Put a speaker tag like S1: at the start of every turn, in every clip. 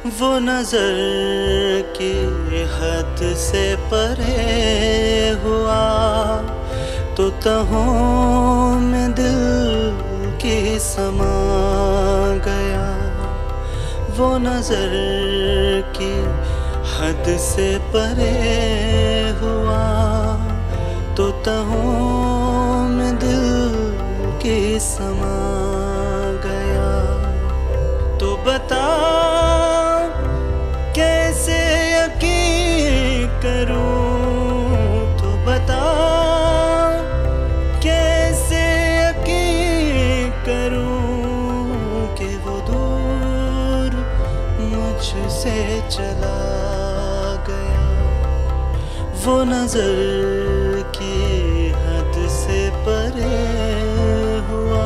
S1: वो नजर की हद से परे हुआ तो तहों में दिल की समा गया। वो नजर की हद से परे हुआ तो तहों में दिल की समा गया। तो बता कैसे यकीन करूं, तो बता कैसे यकीन करूं कि वो दूर मुझसे चला गया। वो नजर की हद से परे हुआ।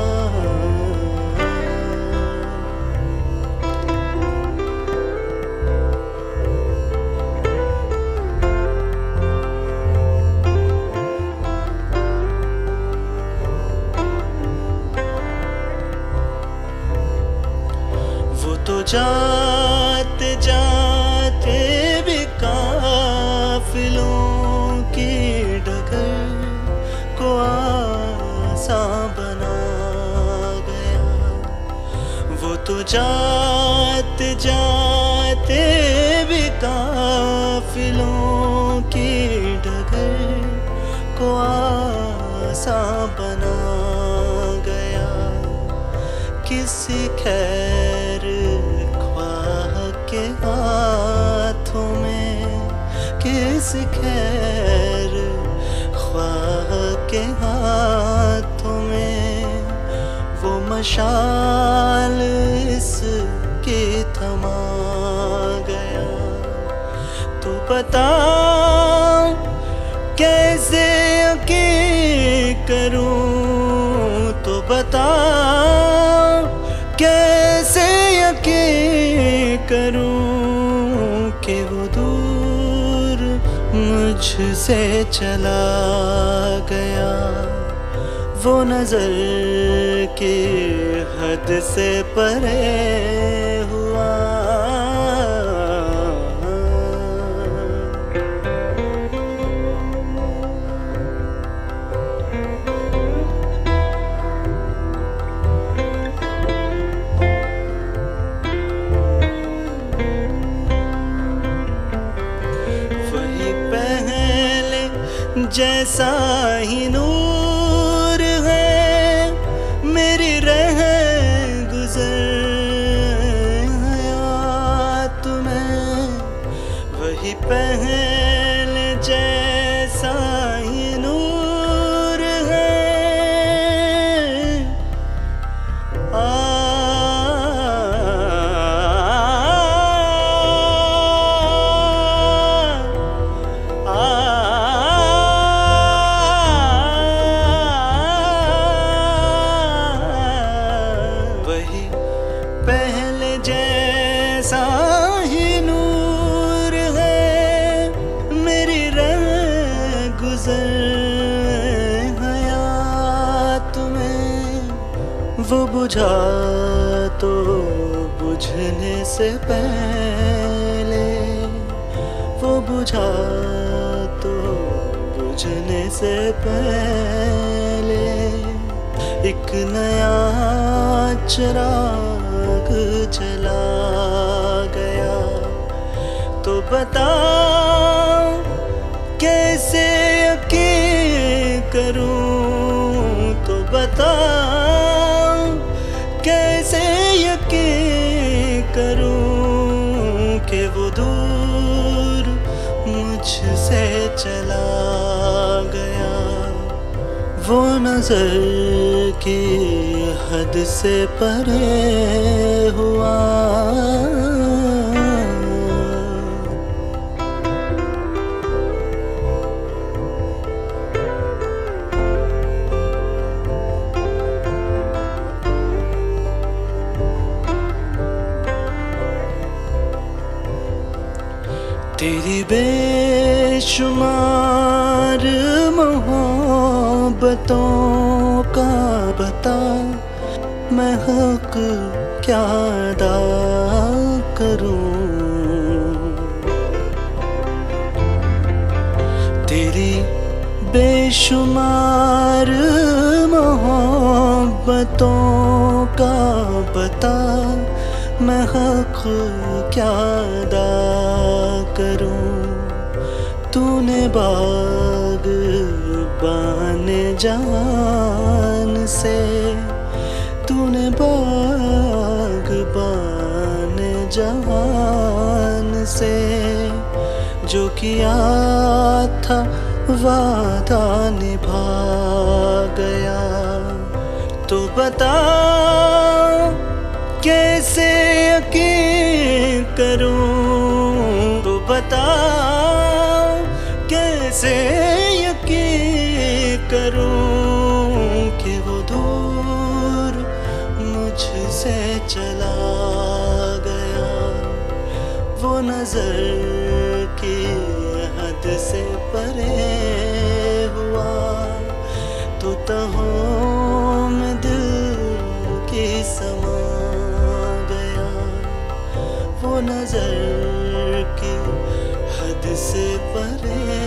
S1: तो जाते जाते भी काफिलों की डगर को आसान बना गया। वो तो जाते जाते भी काफिलों की डगर को आसान बना गया। किसी खैर के हाथों में, किसी खैर ख्वाह के हाथों में वो मशाल इसकी थमा गया। तो बता कैसे यकीन करूं, तो बता कैसे यकीन करूं कि वो दूर मुझसे चला गया। वो नजर की हद से परे हुआ। जैसा ही नूर है मेरी रह गुजर हयात में, वही पहले जैसा ही नूर है। पहले जैसा ही नूर है मेरी रंग गुजर हयात में। वो बुझा तो बुझने से पहले, वो बुझा तो बुझने से पहले एक नया चिराग जला गया। तो बता कैसे यकीन करूं, तो बता कैसे यकीन करूं कि वो दूर मुझसे चला गया। वो नजर की हद से परे हुआ। तेरी बेशुमार मोहब्बतों का बता मैं हक क्या अदा करूं। तेरी बेशुमार मोहब्बतों का बता मैं हक क्या अदा करूं। तूने बाग़बान जान से, तूने बाग़बान जान से जो किया था वादा निभा गया। तो बता कैसे यकीन करूं, तो बता कैसे यकीन करूं कि वो दूर मुझसे चला गया। वो नजर की हद से परे हुआ तो तहों में दिल की समा गया। वो नजर की हद से परे